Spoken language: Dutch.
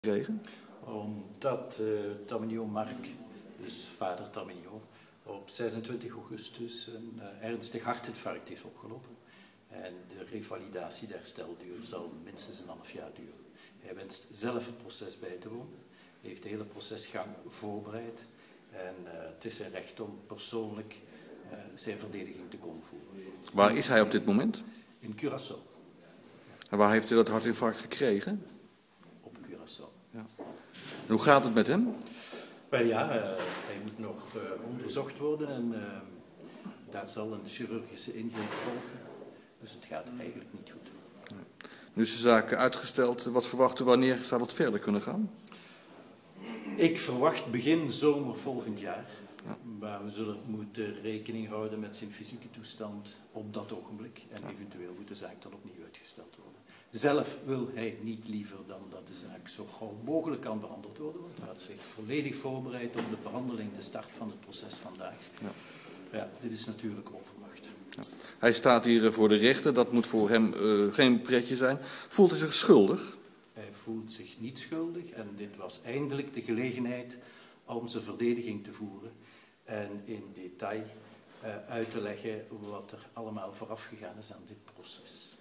gekregen? Omdat Taminio Mark, dus vader Taminio, op 26 augustus een ernstig hartinfarct heeft opgelopen. En de revalidatie, de herstelduur, zal minstens een half jaar duren. Hij wenst zelf het proces bij te wonen, heeft de hele procesgang voorbereid en het is zijn recht om persoonlijk zijn verdediging te komen voeren. Waar is hij op dit moment? In Curaçao. En waar heeft hij dat hartinfarct gekregen? Op Curaçao. Ja. En hoe gaat het met hem? Wel ja, hij moet nog onderzocht worden en daar zal een chirurgische ingreep volgen. Dus het gaat eigenlijk niet goed. Nu is de zaak uitgesteld. Wat verwacht u, wanneer zou het verder kunnen gaan? Ik verwacht begin zomer volgend jaar. Ja. Maar we zullen moeten rekening houden met zijn fysieke toestand op dat ogenblik. En eventueel moet de zaak dan opnieuw uitgesteld worden. Zelf wil hij niet liever dan dat de zaak zo gauw mogelijk kan behandeld worden. Want hij had zich volledig voorbereid op de behandeling, de start van het proces vandaag. Ja, ja, dit is natuurlijk onverwacht. Ja. Hij staat hier voor de rechter, dat moet voor hem geen pretje zijn. Voelt hij zich schuldig? Hij voelt zich niet schuldig en dit was eindelijk de gelegenheid om zijn verdediging te voeren en in detail uit te leggen wat er allemaal vooraf gegaan is aan dit proces.